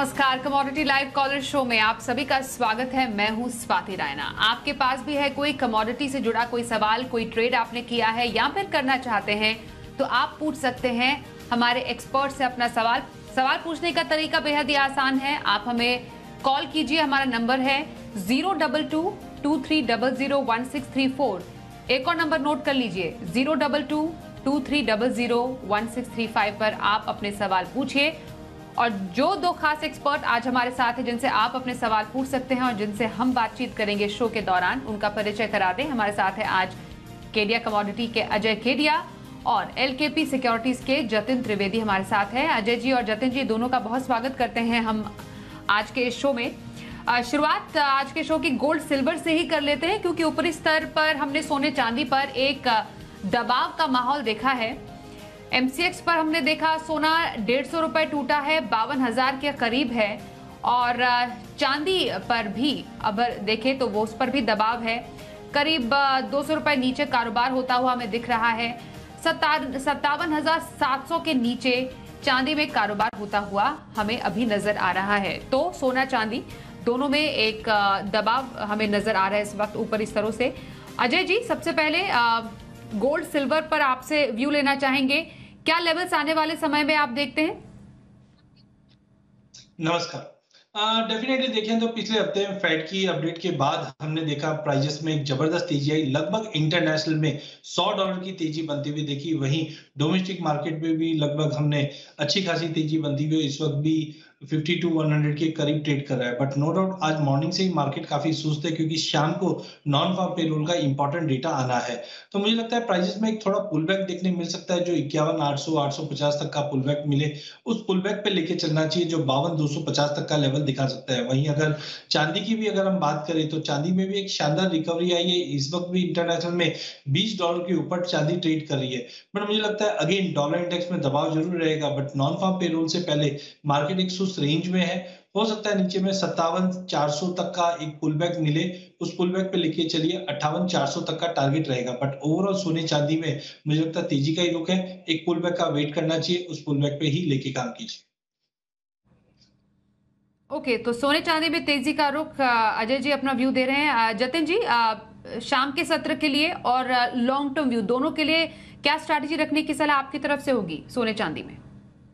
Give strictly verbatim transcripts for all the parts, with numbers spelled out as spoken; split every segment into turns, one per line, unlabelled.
नमस्कार, commodity live collar show में आप सभी का स्वागत है। मैं हूं स्वाति रायना। आपके पास भी है कोई कमोडिटी से जुड़ा कोई सवाल, कोई ट्रेड आपने किया है या फिर करना चाहते हैं तो आप पूछ सकते हैं हमारे एक्सपर्ट से अपना सवाल। सवाल पूछने का तरीका बेहद ही आसान है। आप हमें कॉल कीजिए, हमारा नंबर है zero double two two three double zero one six three four. एक और नंबर नोट कर लीजिए, zero double two two three double zero one six three five पर आप अपने सवाल पूछिए। और जो दो खास एक्सपर्ट आज हमारे साथ हैं जिनसे आप अपने सवाल पूछ सकते हैं और जिनसे हम बातचीत करेंगे शो के दौरान, उनका परिचय करा दें। हमारे साथ है आज केडिया कमोडिटी के अजय केडिया और एलकेपी सिक्योरिटीज के जतिन त्रिवेदी हमारे साथ है। अजय जी और जतिन जी दोनों का बहुत स्वागत करते हैं हम आज के इस शो में। शुरुआत आज के शो की गोल्ड सिल्वर से ही कर लेते हैं, क्योंकि ऊपरी स्तर पर हमने सोने चांदी पर एक दबाव का माहौल देखा है। एमसीएक्स पर हमने देखा सोना डेढ़ सौ रुपए टूटा है, बावन हजार के करीब है। और चांदी पर भी अब देखें तो वो उस पर भी दबाव है, करीब दो सौ रुपए नीचे कारोबार होता हुआ हमें दिख रहा है। सत्तावन हजार सात सौ के नीचे चांदी में कारोबार होता हुआ हमें अभी नजर आ रहा है। तो सोना चांदी दोनों में एक दबाव हमें नजर आ रहा है इस वक्त ऊपरी स्तरों से। अजय जी, सबसे पहले गोल्ड सिल्वर पर आपसे व्यू लेना चाहेंगे। क्या लेवल्स आने वाले समय में आप देखते हैं?
नमस्कार। डेफिनेटली uh, देखें तो पिछले हफ्ते में फेड की अपडेट के बाद हमने देखा प्राइजेस में एक जबरदस्त तेजी आई। लगभग इंटरनेशनल में सौ डॉलर की तेजी बनती हुई देखी। वहीं डोमेस्टिक मार्केट में भी लगभग हमने अच्छी खासी तेजी बनती हुई इस वक्त भी फिफ्टी टू वन हंड्रेड के करीब ट्रेड कर रहा है। बट नो डाउट आज मॉर्निंग से ही मार्केट काफी सुस्त है, क्योंकि शाम को नॉन फार्म पेरोल का इंपॉर्टेंट डेटा आना है। तो मुझे लगता है प्राइजेस में एक थोड़ा पुल बैक देखने मिल सकता है। जो इक्यावन आठ सौ आठ सौ पचास तक का पुल बैक मिले, उस पुल बैक पे लेके चलना चाहिए, जो बावन दो सौ पचास तक का लेवल दिखा सकता है। वहीं अगर चांदी की भी अगर हम बात करें तो चांदी में भी एक शानदार रिकवरी आई है। इस वक्त भी इंटरनेशनल में बीस डॉलर के ऊपर चांदी ट्रेड कर रही है। बट मुझे लगता है अगेन डॉलर इंडेक्स में दबाव जरूर रहेगा, बट नॉन फार्म पेरोल से पहले मार्केट एक सुस्त रेंज में है। हो सकता है नीचे में सत्तावन चार सौ तक का एक पुल बैक मिले, उस पुल बैक पे लेके चलिए अट्ठावन चार सौ तक का टारगेट रहेगा। बट ओवरऑल सोने चांदी में मुझे लगता है तेजी का ही रुख है। एक पुल बैक का वेट करना चाहिए, उस पुल बैक पे ही लेके काम कीजिए।
ओके okay, तो सोने चांदी में तेजी का रुख अजय जी अपना व्यू दे रहे हैं। जतिन जी, शाम के सत्र के लिए और लॉन्ग टर्म व्यू दोनों के लिए क्या स्ट्रैटेजी रखने की सलाह आपकी तरफ से होगी सोने चांदी में?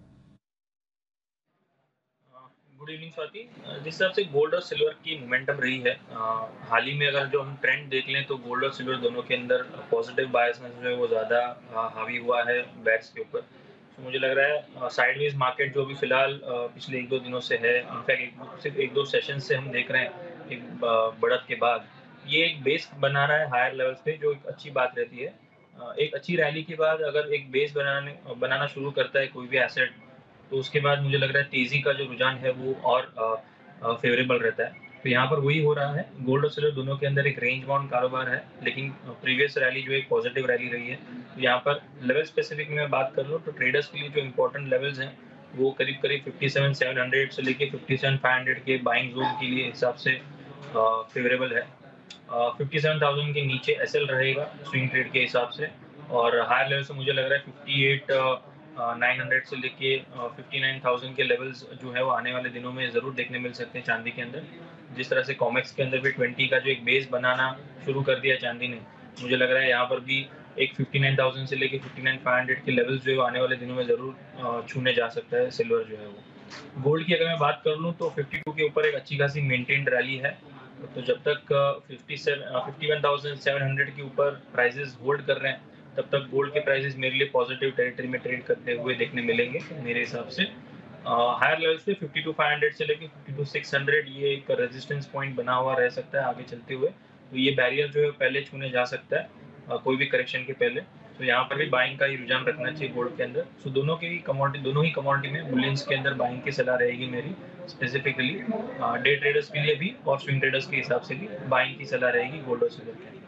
Good evening Swati. जिस हिसाब से गोल्ड और सिल्वर की मोमेंटम रही है हाल ही में, अगर जो हम ट्रेंड देख लें तो गोल्ड और सिल्वर दोनों के अंदर पॉजिटिव बायसनेस जो है वो ज़्यादा हावी हुआ है बेट्स के ऊपर। तो मुझे लग रहा है साइडवेज मार्केट जो भी फिलहाल पिछले एक दो दिनों से है, इनफैक्ट सिर्फ एक दो सेशन से हम देख रहे हैं एक बढ़त के बाद ये एक बेस बना रहा है हायर लेवल्स पे, जो एक अच्छी बात रहती है। एक अच्छी रैली के बाद अगर एक बेस बनाने बनाना शुरू करता है कोई भी एसेट, तो उसके बाद मुझे लग रहा है तेजी का जो रुझान है वो और फेवरेबल रहता है। तो यहाँ पर वही हो रहा है। गोल्ड और सिल्वर दोनों के अंदर एक रेंज बाउंड कारोबार है, लेकिन प्रीवियस रैली जो एक पॉजिटिव रैली रही है। तो यहाँ पर लेवल स्पेसिफिक में मैं बात कर लूँ तो ट्रेडर्स के लिए जो इंपॉर्टेंट लेवल्स हैं वो करीब करीब फिफ्टी सेवन सेवन हंड्रेड से लेके फिफ्टी सेवन फाइव हंड्रेड के बाइंग जोन के लिए हिसाब से फेवरेबल है। फिफ्टी सेवन थाउजेंड के नीचे एसएल रहेगा स्विंग ट्रेड के हिसाब से, और हायर लेवल से मुझे लग रहा है फिफ्टी एट नाइन हंड्रेड से लेके फिफ्टी नाइन थाउजेंड के लेवल्स जो है वो आने वाले दिनों में ज़रूर देखने मिल सकते हैं चांदी के अंदर। जिस तरह से कॉमेक्स के अंदर भी ट्वेंटी का जो एक बेस बनाना शुरू कर दिया चांदी ने, मुझे लग रहा है यहाँ पर भी एक फिफ्टी नाइन थाउजेंड से लेके फिफ्टी नाइन फाइव हंड्रेड के लेवल्स जो है आने वाले दिनों में ज़रूर छूने जा सकता है सिल्वर जो है वो। गोल्ड की अगर मैं बात कर लूँ तो फिफ्टी टू के ऊपर एक अच्छी खासी मेंटेन्ड रैली है। तो जब तक fifty seven fifty one thousand seven hundred के ऊपर प्राइजेस होल्ड कर रहे हैं, तब तक गोल्ड के प्राइसेस मेरे लिए पॉजिटिव टेरिटरी में ट्रेड करते हुए देखने मिलेंगे मेरे हिसाब से। हायर लेवल्स पे फिफ्टी टू फाइव हंड्रेड से लेके फिफ्टी टू सिक्स हंड्रेड ये एक रेजिस्टेंस पॉइंट बना हुआ रह सकता है आगे चलते हुए। तो ये बैरियर जो है पहले छूने जा सकता है आ, कोई भी करेक्शन के पहले। तो यहाँ पर भी बाइंग का ही रुझान रखना चाहिए गोल्ड के अंदर। सो दोनों की कमोडिटी दोनों ही कमोडिटी में बुलियंस के अंदर बाइंग की सलाह रहेगी मेरी स्पेसिफिकली। डे ट्रेडर्स के लिए भी और स्विंग ट्रेडर्स के हिसाब से भी बाइंग की सलाह रहेगी गोल्ड और सिल्वर के अंदर।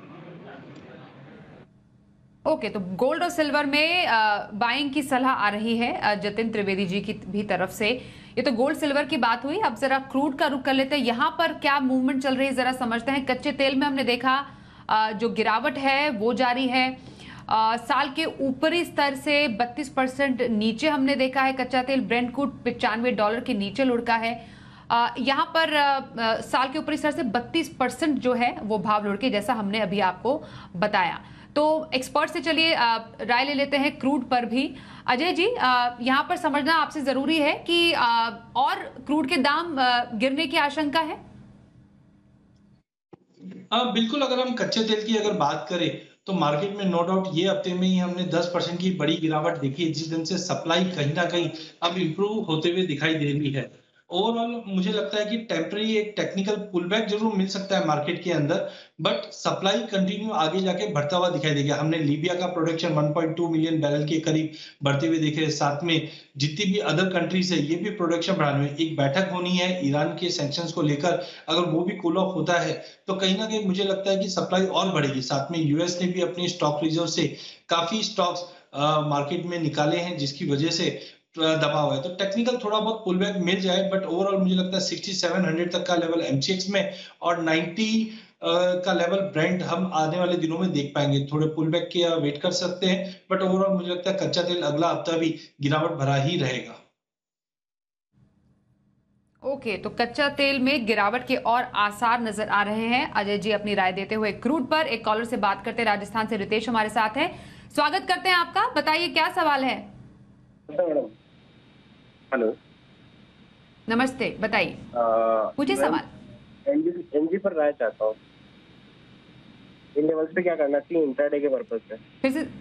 ओके okay, तो गोल्ड और सिल्वर में बाइंग की सलाह आ रही है जतिन त्रिवेदी जी की भी तरफ से। ये तो गोल्ड सिल्वर की बात हुई। अब जरा क्रूड का रुख कर लेते हैं। यहाँ पर क्या मूवमेंट चल रही है जरा समझते हैं। कच्चे तेल में हमने देखा जो गिरावट है वो जारी है। आ, साल के ऊपरी स्तर से बत्तीस परसेंट नीचे हमने देखा है। कच्चा तेल ब्रेंट क्रूड पचानवे डॉलर के नीचे लुढ़का है। आ, यहाँ पर आ, आ, साल के ऊपरी स्तर से बत्तीस परसेंट जो है वो भाव लुढ़के, जैसा हमने अभी आपको बताया। तो एक्सपर्ट से चलिए राय ले लेते हैं क्रूड पर भी। अजय जी, यहाँ पर समझना आपसे जरूरी है कि आ, और क्रूड के दाम आ, गिरने की आशंका है।
हाँ बिल्कुल, अगर हम कच्चे तेल की अगर बात करें तो मार्केट में नो डाउट ये हफ्ते में ही हमने दस परसेंट की बड़ी गिरावट देखी है, जिस दिन से सप्लाई कहीं ना कहीं अब इंप्रूव होते हुए दिखाई दे रही है। ओवरऑल मुझे लगता है कि टेम्पररी एक टेक्निकल पुलबैक जरूर मिल सकता है मार्केट के अंदर, बट सप्लाई कंटिन्यू आगे जाके बढ़ता हुआ दिखाई देगा। हमने लीबिया का प्रोडक्शन एक पॉइंट दो मिलियन बैरल के करीब बढ़ते हुए देखे, साथ में जितनी भी अदर कंट्रीज है ये भी प्रोडक्शन बढ़ाने में। एक बैठक होनी है ईरान के सैंक्शंस को लेकर, अगर वो भी कूल ऑफ होता है तो कहीं ना कहीं मुझे लगता है कि सप्लाई और बढ़ेगी। साथ में यूएस ने भी अपनी स्टॉक रिजर्व से काफी स्टॉक्स मार्केट में निकाले हैं, जिसकी वजह से दबाव है। तो टेक्निकल थोड़ा बहुत पुल बैक मिल जाए, बट ओवरऑल मुझे लगता है सड़सठ सौ तक का लेवल एमसीएक्स में और नब्बे का लेवल ब्रेंट हम आने वाले दिनों में देख पाएंगे। थोड़े पुल बैक के वेट कर सकते हैं, बट ओवरऑल मुझे लगता है कच्चा तेल अगला हफ्ता भी गिरावट भरा ही रहेगा।
ओके okay, तो कच्चा तेल में गिरावट के और आसार नजर आ रहे हैं। अजय जी अपनी राय देते हुए क्रूड पर। एक कॉलर से बात करते हैं, राजस्थान से रितेश हमारे साथ हैं। स्वागत करते हैं आपका, बताइए क्या सवाल है।
हेलो,
नमस्ते, बताइए, पूछिए सवाल।
एनजी पर राय चाहता हूँ, इन लेवल्स पे क्या करना चाहिए इंट्राडे के पर्पस से।
फिर से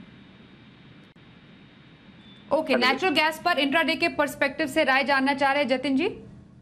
ओके, नेचुरल गैस पर इंट्राडे के पर्सपेक्टिव से राय जानना चाह रहे हैं जतिन जी।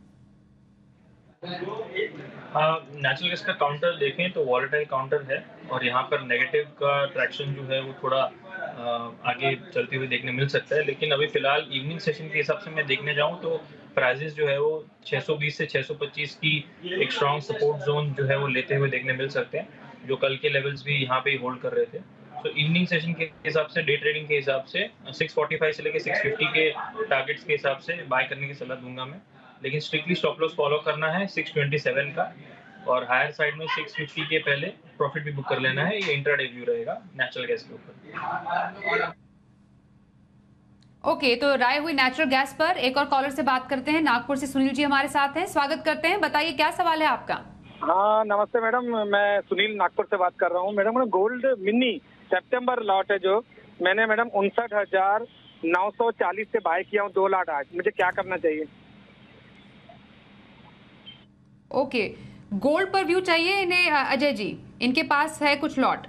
नेचुरल गैस का काउंटर देखें तो वॉलेटाइल काउंटर है और यहाँ पर नेगेटिव का ट्रैक्शन जो है वो थोड़ा आ, आगे चलते हुए देखने मिल सकता है। लेकिन अभी फिलहाल इवनिंग सेशन के हिसाब से मैं देखने जाऊँ तो प्राइजेस जो है वो छह सौ बीस से छह सौ पच्चीस की एक स्ट्रॉन्ग सपोर्ट जोन जो है वो लेते हुए देखने मिल सकते हैं, जो कल के लेवल्स भी यहाँ पे होल्ड कर रहे थे। तो इवनिंग सेशन के हिसाब से, डे ट्रेडिंग के हिसाब से छह सौ पैंतालीस से लेकर छह सौ पचास के टारगेट्स के हिसाब से बाय करने की सलाह दूंगा मैं। लेकिन स्ट्रिक्टली स्टॉप लॉस फॉलो करना है छह सौ सत्ताईस का, और हायर साइड में छह सौ पचास के पहले प्रॉफिट भी बुक कर लेना है। ये इंट्राडे व्यू रहेगा नेचुरल गैस के ऊपर।
ओके okay, तो राय हुई नेचुरल गैस पर। एक और कॉलर से बात करते हैं, नागपुर से सुनील जी हमारे साथ हैं, स्वागत करते हैं, बताइए क्या सवाल है आपका।
हाँ नमस्ते मैडम, मैं सुनील नागपुर से बात कर रहा हूँ। मैडम गोल्ड मिनी सितंबर लॉट है जो मैंने मैडम उनसठ हजार नौ सौ चालीस से बाय किया हूँ, दो लाट आज, मुझे क्या करना चाहिए।
ओके okay, गोल्ड पर व्यू चाहिए इन्हें अजय जी, इनके पास है कुछ लॉट।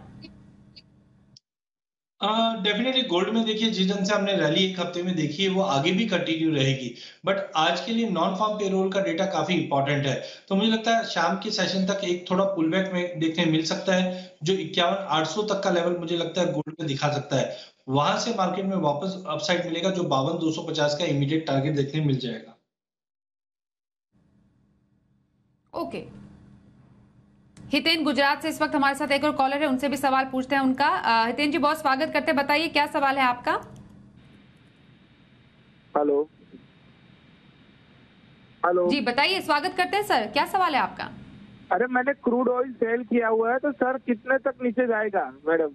डेफिनेटली गोल्ड में देखिए जिस ढंग से हमने रैली एक हफ्ते में देखी है वो आगे भी कंटिन्यू रहेगी, बट आज के लिए नॉन फार्म पेरोल का डेटा काफी इंपॉर्टेंट है। तो मुझे लगता है शाम के सेशन तक एक थोड़ा पुलबैक में देखने मिल सकता है, जो इक्यावन आठ सौ तक का लेवल मुझे लगता है गोल्ड में दिखा सकता है। वहां से मार्केट में वापस अपसाइड मिलेगा, जो बावन दो सौ पचास का इमीडिएट टारगेट देखने मिल जाएगा।
Okay okay. हितेन गुजरात से इस वक्त हमारे साथ एक और कॉलर है, उनसे भी सवाल पूछते हैं उनका। हितेन जी बहुत स्वागत करते हैं, बताइए क्या सवाल है आपका।
हेलो हेलो
जी बताइए, स्वागत करते हैं सर, क्या सवाल है आपका।
अरे मैंने क्रूड ऑयल सेल किया हुआ है, तो सर कितने तक नीचे जाएगा madam.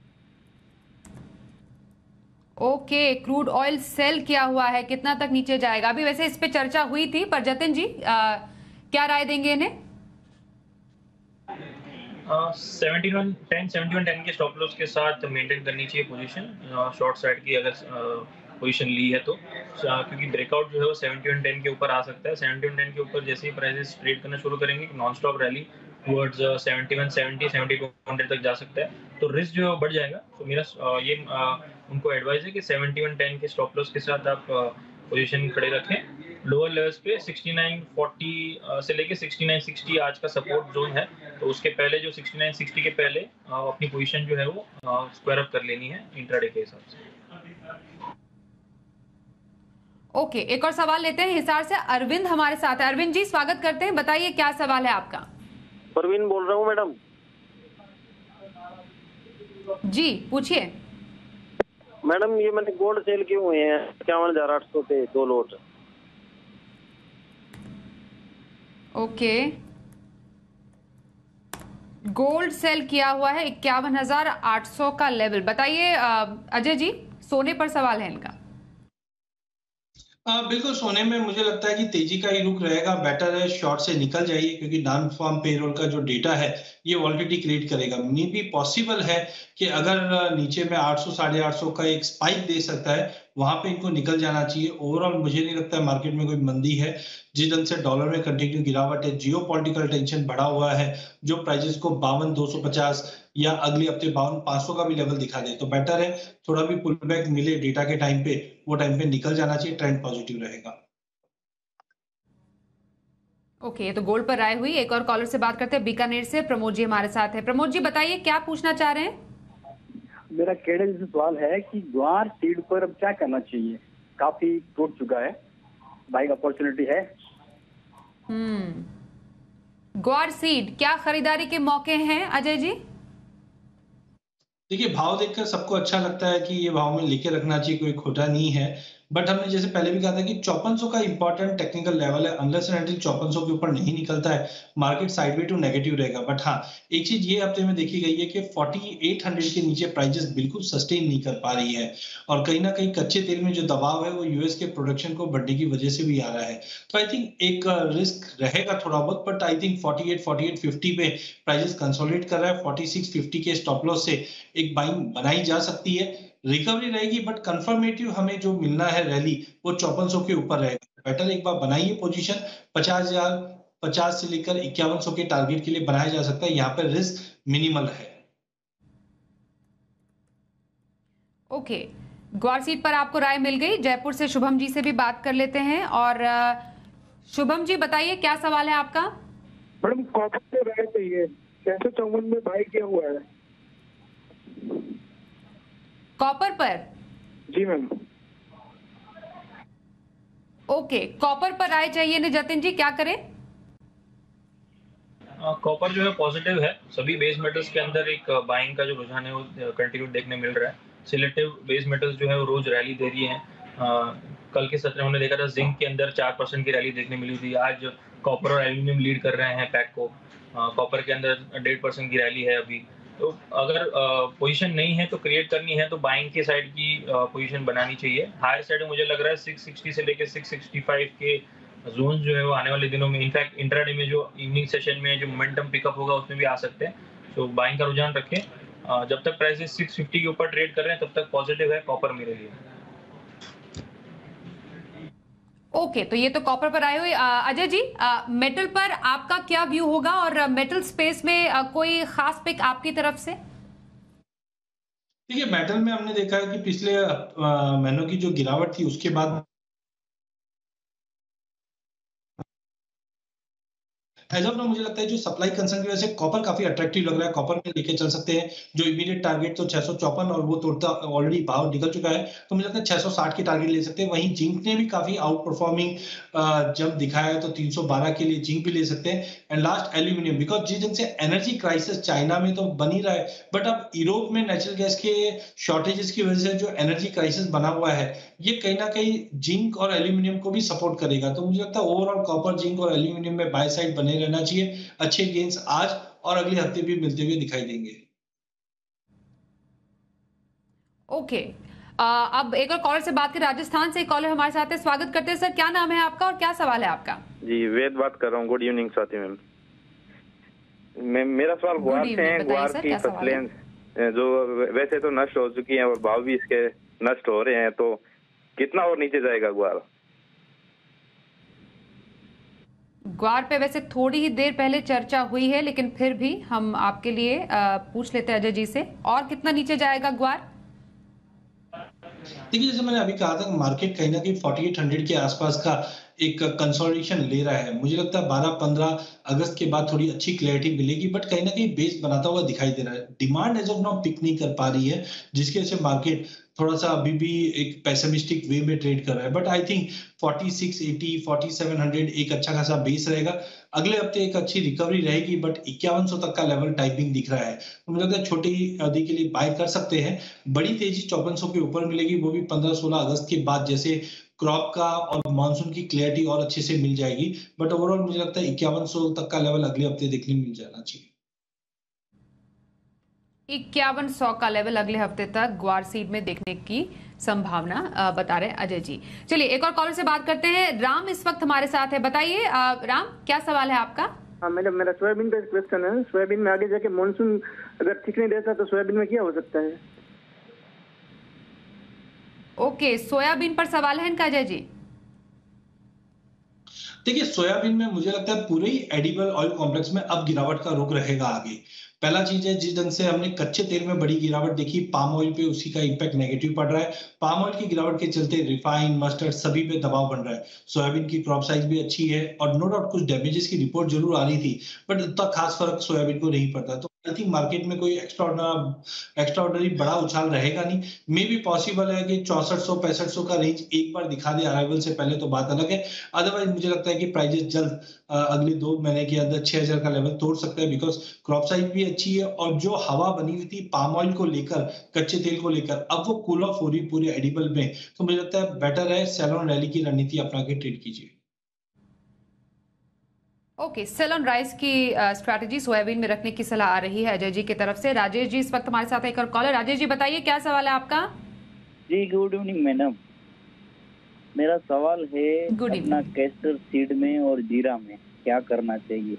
Okay okay, crude oil sell किया हुआ है, कितना तक नीचे जाएगा। अभी वैसे इस पे चर्चा हुई थी, पर जतिन जी आ, क्या राय देंगे इन्हें।
Seventy one ten seventy one ten के स्टॉप लॉस के साथ मेंटेन करनी चाहिए पोजीशन, शॉर्ट साइड की अगर पोजीशन ली है तो, क्योंकि ब्रेकआउट जो है वो सेवेंटी वन टेन के ऊपर आ सकता है। सेवेंटी वन टेन के ऊपर जैसे ही प्राइसेस ट्रेड करना शुरू करेंगे, non stop rally towards seventy one seventy seventy two hundred तक जा सकता है, तो रिस्क जो है वो बढ़ जाएगा। तो मेरा ये उनको एडवाइस है कि सेवेंटी वन टेन के स्टॉप लॉस के साथ आप पोजीशन खड़े रखें। लोअर लेवल्स पे सिक्सटी नाइन फोर्टी से लेके सिक्सटी नाइन सिक्सटी आज का सपोर्ट जोन है, तो उसके पहले जो सिक्सटी नाइन सिक्सटी के पहले अपनी पोजीशन जो है वो स्क्वायर अप कर लेनी है इंट्राडे के हिसाब से।
ओके okay, एक और सवाल लेते हैं, हिसार से अरविंद हमारे साथ है। अरविंद जी स्वागत करते हैं, बताइए क्या सवाल है आपका।
परवीन बोल रहा हूँ मैडम।
जी पूछिए।
मैडम ये मैंने गोल्ड सेल किए हुए हैं इक्यावन हजार आठ सौ पे दो लोट।
ओके गोल्ड सेल किया हुआ है इक्यावन हजार आठ सौ का लेवल। बताइए अजय जी, सोने पर सवाल है इनका।
आ, बिल्कुल, सोने में मुझे लगता है कि तेजी का ही रुख रहेगा। बेटर है शॉर्ट से निकल जाइए, क्योंकि नॉन फार्म पेरोल का जो डेटा है ये वॉलिटिलिटी क्रिएट करेगा। मे भी पॉसिबल है कि अगर नीचे में आठ सौ साढ़े आठ सौ का एक स्पाइक दे सकता है, वहां पे इनको निकल जाना चाहिए। ओवरऑल मुझे नहीं लगता है मार्केट में कोई मंदी है। जिस ढंग से डॉलर में कंटिन्यू गिरावट है, जियो पॉलिटिकल टेंशन बढ़ा हुआ है, जो प्राइजेस को बावन दो सौ पचास या अगले हफ्ते बावन पांच सौ का भी लेवल दिखा दे, तो बेटर है थोड़ा भी पुल बैक मिले डेटा के टाइम पे, वो टाइम पे निकल जाना चाहिए। ट्रेंड पॉजिटिव रहेगा।
ओके okay, तो गोल्ड पर राय हुई। एक और कॉलर से बात करते हैं, बीकानेर से प्रमोद जी हमारे साथ है। प्रमोद जी बताइए, क्या पूछना चाह रहे हैं?
मेरा केड़े जैसे सवाल है कि ग्वार सीड पर अब क्या करना चाहिए? काफी टूट चुका है, बाइंग अपॉर्चुनिटी है।
हम्म ग्वार सीड क्या खरीदारी के मौके हैं अजय जी?
देखिए, भाव देखकर सबको अच्छा लगता है कि ये भाव में लेके रखना चाहिए, कोई खोटा नहीं है। बट हमने जैसे पहले भी कहा था कि चौपन सौ का इंपॉर्टेंट टेक्निकल लेवल है। अनलेस एंड अनटिल चौपन सौ के ऊपर नहीं निकलता है, मार्केट साइडवे टू नेगेटिव रहेगा। बट हाँ, एक चीज ये हफ्ते में देखी गई है कि अड़तालीस सौ के नीचे प्राइसेस बिल्कुल सस्टेन नहीं कर पा रही है, और कहीं ना कहीं कच्चे तेल में जो दबाव है वो यूएस के प्रोडक्शन को बढ़ने की वजह से भी आ रहा है। तो आई थिंक एक रिस्क रहेगा थोड़ा बहुत, बट आई थिंक अड़तालीस अड़तालीस पचास पे प्राइसेस कंसोलिडेट कर रहा है। छियालीस पचास के स्टॉप लॉस से एक बाइंग बनाई जा सकती है, रिकवरी रहेगी। बट कंफर्मेटिव हमें जो मिलना है रैली, वो चौपन सौ के ऊपर रहेगा। बेटर एक बार बनाइए पोजीशन, पचास हजार पचास से लेकर इक्यावन सौ के टारगेट के लिए बनाया जा सकता है। यहाँ पर रिस्क मिनिमल है।
ओके, ग्वार सीट पर आपको राय मिल गई। जयपुर से शुभम जी से भी बात कर लेते हैं। और शुभम जी बताइए, क्या सवाल है आपका?
मैडम, कॉपर पे राय चाहिए, छह सौ चौवन में बाय किया हुआ है।
कॉपर पर?
जी मैम।
ओके, कॉपर पर राय चाहिए ने जतिन जी, क्या करें?
कॉपर जो है पॉजिटिव है। सभी बेस मेटल्स के अंदर एक बाइंग का जो रुझान है वो कंटिन्यू देखने मिल रहा है। सिलेक्टिव बेस मेटल्स जो है वो रोज रैली दे रही हैं। कल के सत्र में हमने देखा था जिंक के अंदर चार परसेंट की रैली देखने मिली थी। आज कॉपर और एल्यूमिनियम लीड कर रहे हैं पैक को। कॉपर के अंदर डेढ़ परसेंट की रैली है अभी। तो अगर पोजीशन नहीं है तो क्रिएट करनी है तो बाइंग के साइड की पोजीशन बनानी चाहिए। हायर साइड में मुझे लग रहा है छह सौ साठ से लेकर छह सौ पैंसठ के जोन जो है वो आने वाले दिनों में, इनफैक्ट इंट्राडे में जो इवनिंग सेशन में जो मोमेंटम पिकअप होगा उसमें भी आ सकते हैं। तो बाइंग का रुझान रखें। जब तक प्राइसेस छह सौ पचास के ऊपर ट्रेड कर रहे हैं तब तक पॉजिटिव है कॉपर मेरे लिए।
ओके okay, तो ये तो कॉपर पर आए हुए। अजय जी, आ, मेटल पर आपका क्या व्यू होगा, और मेटल स्पेस में आ, कोई खास पिक आपकी तरफ से?
देखिए, मेटल में हमने देखा है कि पिछले महीनों की जो गिरावट थी उसके बाद एज ऑफ नाउ मुझे लगता है जो सप्लाई कंसर्न की वजह से कॉपर काफी अट्रैक्टिव लग रहा है। कॉपर में लेके चल सकते हैं। जो इमीडिएट टारगेट तो छह सौ चौपन और वो तोड़ता ऑलरेडी भाव निकल चुका है, तो मुझे लगता है छह सौ साठ के टारगेट ले सकते हैं। वहीं जिंक ने भी काफी आउट परफॉर्मिंग जब दिखाया है, तो तीन सौ बारह के लिए जिंक भी ले सकते हैं। एंड लास्ट एल्यूमिनियम, बिकॉज जिस ढंग से एनर्जी क्राइसिस चाइना में तो बन ही रहा है, बट अब यूरोप में नेचुरल गैस के शॉर्टेजेस की वजह से जो एनर्जी क्राइसिस बना हुआ है, ये कहीं ना कहीं जिंक और एल्यूमिनियम को भी सपोर्ट करेगा। तो मुझे लगता है ओवरऑल कॉपर, जिंक और एल्यूमिनियम में बाय साइड बने रहना चाहिए। अच्छे गेन्स आज और अगले हफ्ते भी मिलते हुए दिखाई देंगे।
ओके, अब एक और कॉलर से बात करें। राजस्थान से एक कॉलर हमारे साथ है, स्वागत करते हैं सर। क्या नाम है आपका और क्या सवाल है आपका?
जी, वेद बात कर रहा हूँ। Good evening Swati ma'am. मैं मेरा सवाल ग्वार से है। ग्वार की फसलें जो वैसे तो नष्ट हो चुकी हैं और भाव भी इसके नष्ट हो रहे हैं, तो कितना और नीचे जाएगा ग्वार?
ग्वार पे वैसे थोड़ी ही देर पहले चर्चा हुई है, लेकिन फिर भी हम आपके लिए पूछ लेते हैं अजय जी से, और कितना नीचे जाएगा ग्वार?
देखिए, जैसे मैंने अभी कहा था, मार्केट कहीं ना कहीं अड़तालीस सौ के आसपास का एक कंसोलिडेशन ले रहा है। मुझे लगता है बारह पंद्रह अगस्त के बाद थोड़ी अच्छी क्लैरिटी मिलेगी, बट कहीं ना कहीं बेस बनाता हुआ दिखाई दे रहा है। Demand as of now pick नहीं कर पा रही है, जिसकी वजह से मार्केट थोड़ा सा अभी भी एक पेसिमिस्टिक वे में ट्रेड कर रहा है। बट आई थिंक छियालीस अस्सी, सैंतालीस सौ एक अच्छा खासा बेस रहेगा। अगले हफ्ते एक अच्छी रिकवरी रहेगी, बट इक्यावन सौ तक का लेवल टाइपिंग दिख रहा है। तो मुझे लगता है छोटी अवधि के लिए बाय कर सकते हैं। बड़ी तेजी चौपन सौ के ऊपर मिलेगी, वो भी पंद्रह सोलह अगस्त के बाद, जैसे क्रॉप का और मानसून की क्लैरिटी और अच्छे से मिल जाएगी। बट ओवरऑल मुझे लगता है इक्यावन सौ तक का लेवल अगले हफ्ते देखने मिल जाना चाहिए।
इक्यावन सौ का लेवल अगले हफ्ते तक ग्वार सीड में देखने की संभावना बता रहे अजय जी। चलिए एक और कॉलर से बात करते हैं। राम इस वक्त हमारे साथ है, बताइए राम क्या सवाल है आपका?
हाँ मैडम, मेरा सोयाबीन का क्वेश्चन है। सोयाबीन में आगे जाके मानसून अगर ठीक नहीं रहता तो सोयाबीन में क्या हो सकता है?
ओके, सोयाबीन पर सवाल है इनका अजय जी।
देखिए सोयाबीन में मुझे लगता है पूरे ही एडिबल ऑयल कॉम्प्लेक्स में अब गिरावट का रुख रहेगा आगे। पहला चीज है, जिस ढंग से हमने कच्चे तेल में बड़ी गिरावट देखी, पाम ऑयल पे उसी का इम्पैक्ट नेगेटिव पड़ रहा है। पाम ऑयल की गिरावट के चलते रिफाइन, मस्टर्ड सभी पे दबाव बन रहा है। सोयाबीन की क्रॉप साइज भी अच्छी है और नो डाउट कुछ डैमेजेस की रिपोर्ट जरूर आ रही थी, बट इतना खास फर्क सोयाबीन को नहीं पड़ता। तो आई थिंक मार्केट में कोई एक्स्ट्रा एक्स्ट्राऑर्डिनरी बड़ा उछाल रहेगा नहीं। मे भी पॉसिबल है कि चौसठ सौ पैंसठ सौ का रेंज एक बार दिखा दे अराइवल से पहले, तो बात अलग है। अदरवाइज मुझे लगता है कि प्राइजेस जल्द अगले दो महीने के अंदर छह हजार का लेवल तोड़ सकता है, बिकॉज क्रॉप साइज भी अच्छी है और जो हवा बनी हुई थी पाम ऑयल को लेकर, कच्चे तेल को लेकर, अब वो कूल ऑफ हो रही पूरे एडिबल में। तो मुझे लगता है बेटर है सेल ऑन रैली की रणनीति अपना के ट्रेड कीजिए।
ओके, सेल ऑन राइस की स्ट्रैटेजी सोयाबीन में रखने की सलाह आ रही है अजय जी की तरफ से। राजेश जी इस वक्त हमारे साथ एक और कॉलर। राजेश जी बताइए क्या सवाल है आपका? जी
गुड इवनिंग मैडम, मेरा सवाल है अपना कैस्टर सीड में और जीरा में क्या करना चाहिए?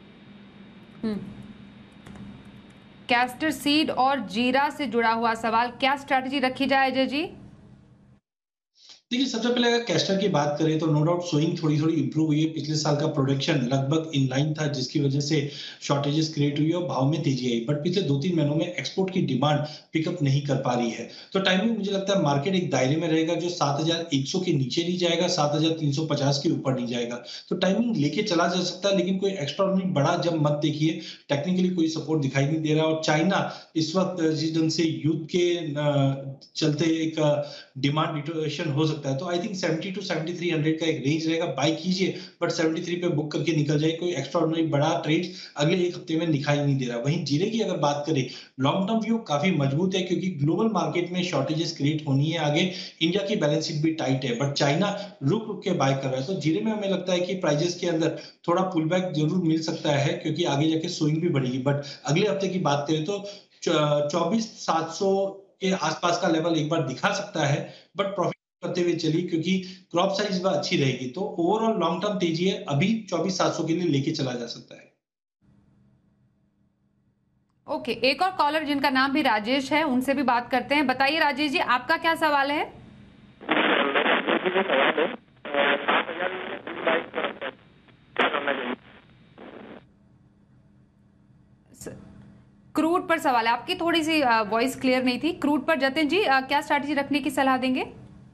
कैस्टर सीड और जीरा से जुड़ा हुआ सवाल, क्या स्ट्रैटेजी रखी जाए अजय जी?
देखिए सबसे पहले अगर कैस्टर की बात करें तो नो डाउट सोइंग थोड़ी थोड़ी इंप्रूव हुई है। पिछले साल का प्रोडक्शन लगभग इन लाइन था, जिसकी वजह से शॉर्टेजेस क्रिएट हुई और भाव में तेजी आई, बट पिछले दो तीन महीनों में एक्सपोर्ट की डिमांड पिकअप नहीं कर पा रही है। तो टाइमिंग मुझे लगता है मार्केट एक दायरे में रहेगा जो सात हजार एक सौ के नीचे नहीं जाएगा, सात हजार तीन सौ पचास के ऊपर नहीं जाएगा। तो टाइमिंग लेके चला जा सकता है, लेकिन कोई एक्स्ट्राऑर्डिनरी बड़ा जब मत देखिए। टेक्निकली कोई सपोर्ट दिखाई नहीं दे रहा और चाइना इस वक्त जिस ढंग से युद्ध के चलते एक डिमांड डिटोरेशन हो सकता है। तो I think seventy two seventy three hundred का एक रेंज रहेगा, बाय कीजिए, बट सेवेंटी थ्री पे बुक करके निकल जाए। कोई एक्स्ट्राऑर्डिनरी बड़ा ट्रेड अगले एक हफ्ते में दिखाई नहीं दे रहा। वहीं जीरे की अगर बात करें, लॉन्ग टर्म व्यू काफी मजबूत है क्योंकि ग्लोबल मार्केट में शॉर्टेजेस क्रिएट होनी है आगे। इंडिया की बैलेंस शीट भी टाइट है, बट चाइना रुक रुक के बाय कर रहा है। तो जीरे में हमें लगता है कि प्राइजेस के अंदर थोड़ा पुल बैक जरूर मिल सकता है क्योंकि आगे जाके स्विंग भी बढ़ेगी। बट अगले हफ्ते की बात करें तो चौबीस सात सौ के आसपास का लेवल एक बार दिखा सकता है, बट प्रॉफिट करते हुए चलिए क्योंकि क्रॉप साइज वह अच्छी रहेगी। तो ओवरऑल लॉन्ग टर्म तेजी है, अभी चौबीस सात सौ के लिए लेके चला जा सकता है।
ओके okay, एक और कॉलर जिनका नाम भी राजेश है, उनसे भी बात करते हैं। बताइए राजेश जी आपका क्या सवाल है? क्रूड पर सवाल है आपकी, थोड़ी सी वॉइस क्लियर नहीं थी। क्रूड पर जतिन जी क्या स्ट्रैटेजी रखने की सलाह देंगे?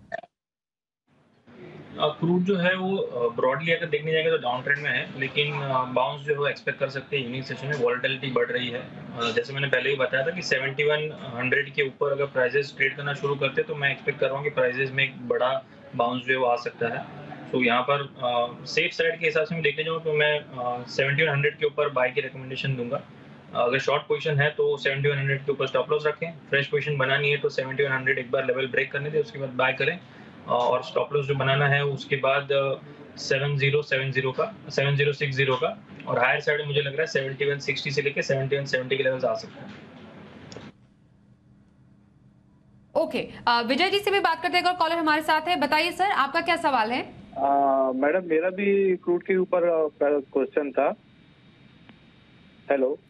क्रूड जो है वो ब्रॉडली अगर देखने जाएंगे तो डाउन ट्रेंड में है, लेकिन बाउंस जो है एक्सपेक्ट कर सकते हैं। इवनिंग सेशन में वॉलेटिलिटी बढ़ रही है। जैसे मैंने पहले ही बताया था कि सेवेंटी वन हंड्रेड के ऊपर अगर प्राइजेस ट्रेड करना शुरू करते तो मैं एक्सपेक्ट कर रहा हूँ कि प्राइजेस में एक बड़ा बाउंस जो है वो आ सकता है। तो यहाँ पर सेफ साइड के हिसाब से मैं देखने जाऊँ तो मैं सेवेंटी वन हंड्रेड के ऊपर बाय की रिकमेंडेशन दूंगा। अगर शॉर्ट पोजीशन है तो सेवेंटी वन हंड्रेड के ऊपर स्टॉप लॉस रखें। फ्रेश पोजीशन बनानी है तो सेवेंटी वन हंड्रेड एक बार लेवल ब्रेक करने दें, उसके बाद बाय करें। और स्टॉप लॉस जो बनाना है उसके बाद सेवन ज़ीरो सेवन ज़ीरो का सेवन ज़ीरो सिक्स ज़ीरो का, और हायर साइड मुझे लग रहा है सेवेंटी वन सिक्सटी से लेके सेवेंटी वन सेवेंटी के लेवल्स आ सकते हैं।
Okay okay. विजय जी से भी बात करते हैं, एक और कॉलर हमारे साथ है। बताइए सर आपका क्या सवाल है?
मैडम मेरा भी क्रूड के ऊपर क्वेश्चन था। हेलो।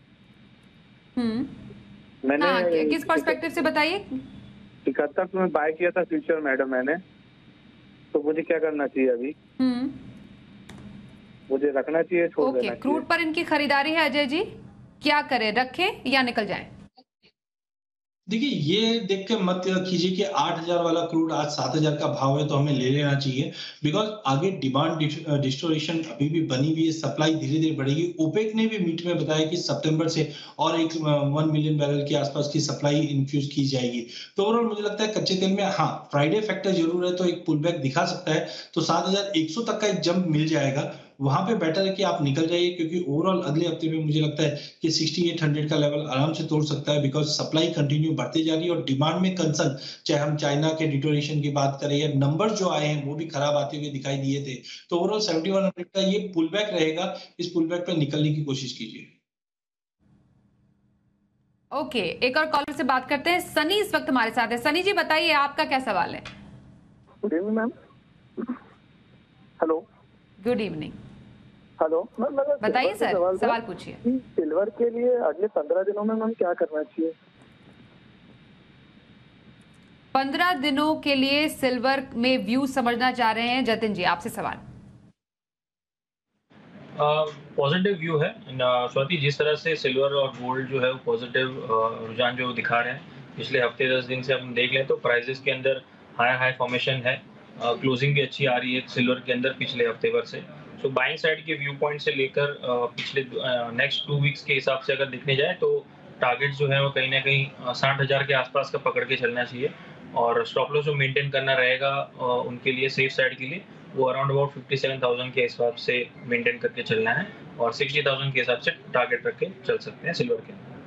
हम्म मैंने हाँ, किस पर्सपेक्टिव से बताइए?
इकहत्तर में बाय किया था फ्यूचर मैडम मैंने, तो मुझे क्या करना चाहिए अभी? हम्म मुझे रखना चाहिए, छोड़ देना चाहिए?
क्रूड पर इनकी खरीदारी है अजय जी, क्या करें, रखें या निकल जाएं?
देखिए ये देख के मत कीजिए कि आठ हजार वाला क्रूड आज सात हजार का भाव है तो हमें ले लेना चाहिए, बिकॉज आगे डिमांड डिस्टोरेशन अभी भी बनी हुई है, सप्लाई धीरे धीरे बढ़ेगी। ओपेक ने भी मीट में बताया कि सितंबर से और एक वन मिलियन बैरल के आसपास की सप्लाई इन्फ्यूज की जाएगी। तो ओवरऑल मुझे लगता है कच्चे तेल में हाँ फ्राइडे फैक्टर जरूर है, तो एक पुल बैक दिखा सकता है। तो सात हजार एक सौ तक का एक जंप मिल जाएगा, वहां पे बेटर है कि आप निकल जाइए, क्योंकि ओवरऑल अगले हफ्ते में मुझे लगता है कि सिक्सटी एट हंड्रेड का लेवल आराम से तोड़ सकता है, बिकॉज सप्लाई कंटिन्यू बढ़ती जा रही है और डिमांड में कंसर्न, चाहे हम चाइना के डिटोरेशन की बात करें या नंबर जो आए हैं वो भी खराब आते हुए दिखाई दिए थे। तो ओवरऑल सेवेंटी वन हंड्रेड का ये पुल बैक रहेगा, इस पुल बैक पे निकलने की कोशिश कीजिए।
ओके, एक और कॉलर से बात करते हैं। सनी इस वक्त हमारे साथ है। सनी जी बताइए, आपका क्या सवाल है?
Good evening ma'am. Hello.
Good evening.
Hello ma'am,
बताइए सर, सवाल, सवाल पूछिए।
सिल्वर के लिए अगले पंद्रह दिनों में मैम क्या करना चाहिए?
पंद्रह दिनों के लिए सिल्वर में व्यू समझना चाह रहे हैं जतिन जी, आपसे सवाल।
पॉजिटिव uh, व्यू है स्वाति। जिस तरह से सिल्वर और गोल्ड जो है वो पॉजिटिव रुझान जो दिखा रहे हैं पिछले हफ्ते दस दिन से हम देख लें तो प्राइसेस के अंदर हाई हाई फॉर्मेशन है। क्लोजिंग uh, भी अच्छी आ रही है सिल्वर के अंदर पिछले हफ्ते भर से। सो बाइंग साइड के व्यू पॉइंट से लेकर uh, पिछले नेक्स्ट टू वीक्स के हिसाब से अगर देखने जाए तो टारगेट जो है वो कहीं ना कहीं साठ हजार के आसपास का पकड़ के चलना चाहिए और स्टॉप लॉस जो मेंटेन करना रहेगा uh, उनके लिए सेफ साइड के लिए वो around about fifty seven thousand के हिसाब से मेंटेन करके चलना है और सिक्सटी थाउजेंड के हिसाब से टारगेट रख के चल सकते हैं सिल्वर के अंदर।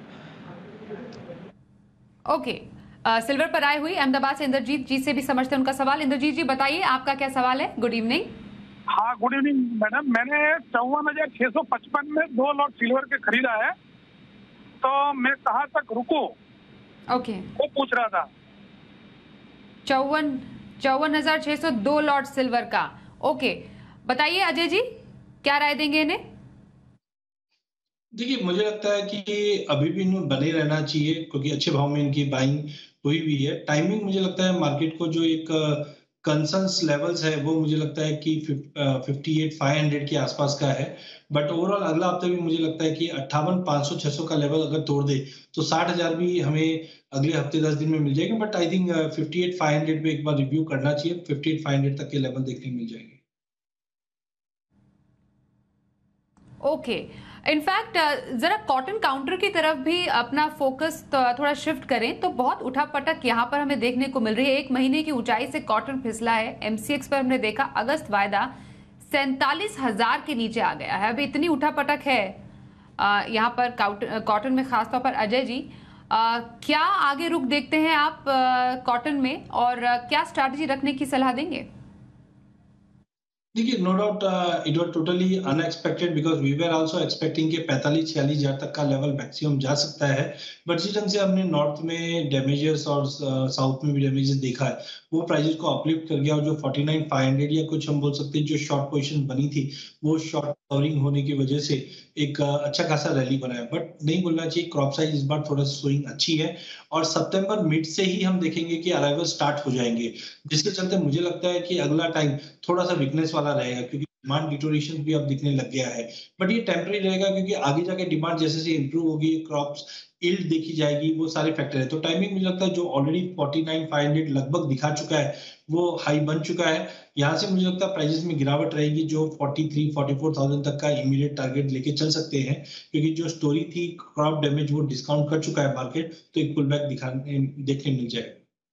ओके, सिल्वर पर आए हुई अहमदाबाद से इंद्रजीत जी से भी समझते हैं उनका सवाल। इंद्रजीत जी बताइए, आपका क्या सवाल है? Good evening.
हाँ गुड इवनिंग मैडम। मैंने चौवन हजार छह सौ पचपन में दो लॉट सिल्वर के खरीदा है, तो मैं कहाँ तक रुकूं?
ओके,
वो पूछ रहा था।
चौवन चौवन हजार छह सौ दो लॉट सिल्वर का। ओके, बताइए अजय जी, क्या राय देंगे इन्हें?
देखिए, मुझे लगता है कि अभी भी इन्हें बने रहना चाहिए क्योंकि अच्छे भाव में इनकी बाइंग हुई हुई है। टाइमिंग मुझे लगता है मार्केट को जो एक कंसर्न्स लेवल्स है वो मुझे लगता है कि फिफ्टी एट फाइव हंड्रेड के आसपास का है। बट ओवरऑल अगला हफ्ता भी मुझे लगता है कि अट्ठावन पाँच सौ छह सौ का लेवल अगर तोड़ दे तो साठ हजार भी हमें अगले हफ्ते दस दिन में मिल जाएंगे। But I think fifty eight five hundred पे एक बार रिव्यू करना चाहिए। फिफ्टी एट फाइव हंड्रेड तक के लेवल देखने मिल जाएंगे।
ओके, इनफैक्ट जरा कॉटन काउंटर की तरफ भी अपना फोकस थोड़ा शिफ्ट करें तो बहुत उठापटक यहाँ पर हमें देखने को मिल रही है। एक महीने की ऊंचाई से कॉटन फिसला है। एमसीएक्स पर हमने देखा अगस्त वायदा सैंतालीस हजार के नीचे आ गया है। अभी इतनी उठापटक है यहाँ पर कॉटन में, खासतौर पर अजय जी आ, क्या आगे रुख देखते हैं आप कॉटन में और आ, क्या स्ट्रैटेजी रखने की सलाह देंगे?
देखिए, no doubt it was totally unexpected because we were also expecting कि पैंतालीस छियालीस हजार तक का लेवल मैक्सिमम जा सकता है। बट जिस ढंग से हमने नॉर्थ में डैमेजेस और साउथ में भी डैमेजेस देखा है वो प्राइसेस को अपलिफ्ट कर गया और जो फोर्टी नाइन फाइव हंड्रेड या कुछ हम बोल सकते हैं जो शॉर्ट पोजीशन बनी थी वो शॉर्ट कवरिंग होने की वजह से एक अच्छा खासा रैली बनाया। बट नहीं बोलना चाहिए, क्रॉप साइज इस बार थोड़ा स्विंग अच्छी है और सितंबर मिड से ही हम देखेंगे कि अराइवल स्टार्ट हो जाएंगे, जिसके चलते मुझे लगता है कि अगला टाइम थोड़ा सा वीकनेस वाला रहेगा क्योंकि डिमांड डिटोरेशन भी अब दिखने लग गया है। बट ये टेम्पररी रहेगा क्योंकि आगे जाके डिमांड जैसे जैसे इंप्रूव होगी, क्रॉप्स यील्ड देखी जाएगी, वो सारे फैक्टर है। तो टाइमिंग मुझे लगता है जो already forty nine five hundred लगभग दिखा चुका है वो हाई बन चुका है। यहाँ से मुझे लगता है प्राइसेस में गिरावट रहेगी जो forty three forty four thousand तक का इमीडिएट टारगेट लेके चल सकते हैं क्योंकि जो स्टोरी थी क्रॉप डैमेज वो डिस्काउंट कर चुका है मार्केट, तो एक पुल बैक दिखाने देखने मिल जाएगा।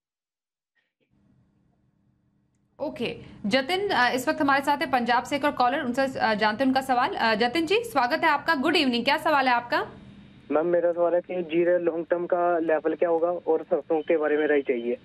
Okay okay. जतिन इस वक्त हमारे साथ है पंजाब से एक और कॉलर, उनसे जानते हैं उनका सवाल। जतिन जी स्वागत है आपका। गुड इवनिंग, क्या सवाल है आपका?
मैम मेरा सवाल है कि जीरे लॉन्ग टर्म का लेवल क्या होगा और सरसों के बारे में राय चाहिए।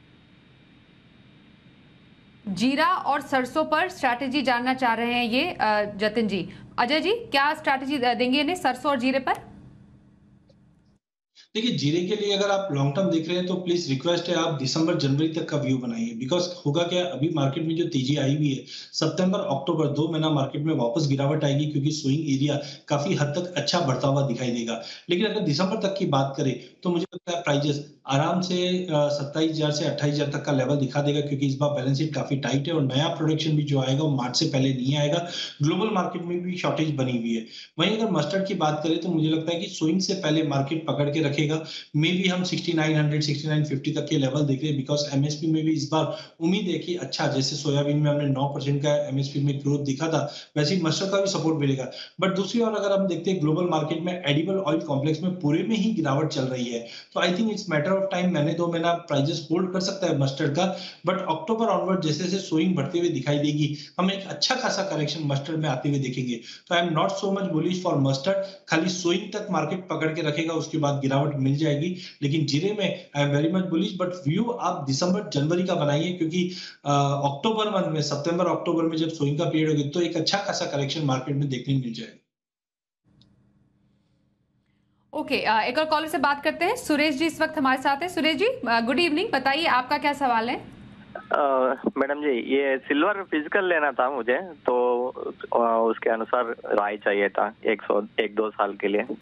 जीरा और सरसों पर स्ट्रैटेजी जानना चाह रहे हैं ये जतिन जी। अजय जी क्या स्ट्रैटेजी देंगे इन्हें सरसों और जीरे पर?
देखिए, जीरे के लिए अगर आप लॉन्ग टर्म देख रहे हैं तो प्लीज रिक्वेस्ट है आप दिसंबर जनवरी तक का व्यू बनाइए। बिकॉज होगा क्या, अभी मार्केट में जो तेजी आई हुई है सितंबर अक्टूबर दो महीना मार्केट में वापस गिरावट आएगी क्योंकि स्विंग एरिया काफी हद तक अच्छा बढ़ता हुआ दिखाई देगा। लेकिन अगर दिसंबर तक की बात करें तो मुझे लगता है प्राइजेस आराम से सत्ताईस हजार से अट्ठाईस हजार तक का लेवल दिखा देगा क्योंकि इस बार बैलेंस शीट काफी टाइट है और नया प्रोडक्शन भी जो आएगा वो मार्च से पहले नहीं आएगा। ग्लोबल मार्केट में भी शॉर्टेज बनी हुई है। वहीं अगर मस्टर्ड की बात करें तो मुझे लगता है कि स्विंग से पहले मार्केट पकड़ के रखेगा। मे भी हम sixty nine hundred sixty nine fifty तक के लेवल देख रहे हैं बिकॉज एमएसपी में भी इस बार उम्मीद है कि अच्छा, जैसे सोयाबीन में हमने नौ परसेंट का एमएसपी में ग्रोथ दिखा था वैसे ही मस्टर्ड का भी सपोर्ट मिलेगा। बट दूसरी ओर अगर हम देखते हैं ग्लोबल मार्केट में एडिबल ऑयल कॉम्प्लेक्स में पूरे में ही गिरावट चल रही है, तो I think it's matter of time मैंने दो महीना प्राइजेस होल्ड कर सकता है मस्टर्ड का। बट अक्टूबर ऑनवर्ड जैसे जैसे सोइंग बढ़ते हुए दिखाई देगी हम एक अच्छा खासा करेक्शन मस्टर्ड में आते हुए देखेंगे। तो I am not so much bullish for mustard. खाली सोइंग तक मार्केट पकड़ के रखेगा, उसके बाद गिरावट मिल जाएगी। लेकिन जीरे में I am very much bullish. But view आप दिसंबर जनवरी का बनाइए क्योंकि अक्टूबर मंथ में, सितंबर अक्टूबर में जब सोइंग का पीरियड होगी तो एक अच्छा खासा करेक्शन मार्केट में देखने मिल जाएगा।
ओके, एक और कॉलर से बात करते हैं। सुरेश जी इस वक्त हमारे साथ हैं। सुरेश जी गुड इवनिंग, बताइए आपका क्या सवाल है?
मैडम जी, ये सिल्वर फिजिकल लेना था मुझे, तो उसके अनुसार राय चाहिए था एक सौ एक दो साल के लिए।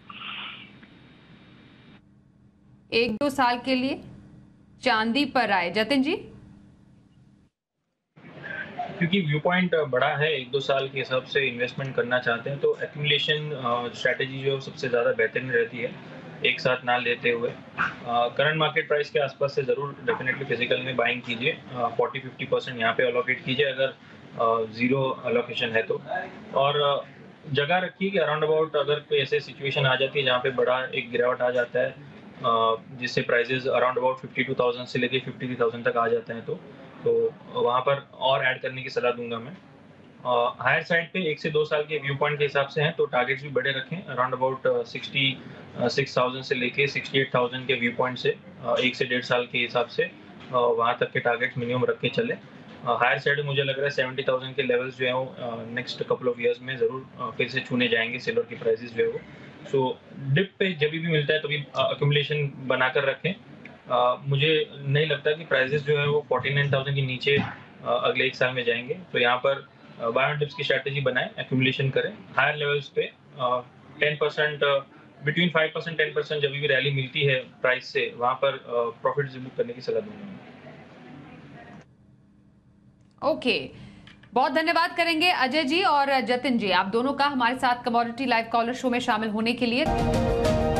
एक दो साल के लिए चांदी पर राय, जतिन जी?
क्योंकि व्यू पॉइंट बड़ा है, एक दो साल के हिसाब से इन्वेस्टमेंट करना चाहते हैं तो एक्यूमुलेशन स्ट्रैटेजी जो सबसे ज़्यादा बेहतरीन रहती है, एक साथ ना लेते हुए। करंट मार्केट प्राइस के आसपास से ज़रूर डेफिनेटली फिजिकल में बाइंग कीजिए, फोर्टी फिफ्टी परसेंट यहाँ पे अलोकेट कीजिए अगर ज़ीरो अलोकेशन है तो। और जगह रखिए कि अराउंड अबाउट अगर कोई ऐसे सिचुएशन आ जाती है जहाँ पे बड़ा एक गिरावट आ जाता है, जिससे prices around about fifty two thousand से लेके फिफ्टी थ्री थाउजेंड तक आ जाते हैं, तो तो वहाँ पर और ऐड करने की सलाह दूंगा मैं। हायर साइड पे एक से दो साल के व्यू पॉइंट के हिसाब से हैं तो टारगेट्स भी बड़े रखें, around about sixty six thousand से लेके सिक्सटी एट थाउजेंड के व्यू पॉइंट से uh, एक से डेढ़ साल के हिसाब से uh, वहाँ तक के टारगेट्स मिनिमम रख के चले। हायर साइड में मुझे लग रहा है सेवेंटी थाउजेंड के लेवल्स जो है वो नेक्स्ट कपल ऑफ ईयर्स में ज़रूर uh, फिर से छूने जाएंगे सिल्वर की प्राइसेस जो है वो। सो so, डिप पे जब भी मिलता है तभी अक्यूमुलेशन uh, बनाकर रखें। Uh, मुझे नहीं लगता कि प्राइसेस जो है वो फोर्टी नाइन थाउजेंड के नीचे uh, अगले एक साल में जाएंगे, तो यहाँ पर बाय ऑन डिप्स की स्ट्रैटेजी बनाएं, एक्यूमुलेशन करें हायर लेवल्स पे। Ten percent between five percent ten percent जब भी रैली मिलती है प्राइस से, वहाँ पर प्रॉफिट uh, बुक करने की सलाह दूंगा।
Okay okay. बहुत धन्यवाद करेंगे अजय जी और जतिन जी, आप दोनों का हमारे साथ कमोडिटी लाइव कॉलर शो में शामिल होने के लिए।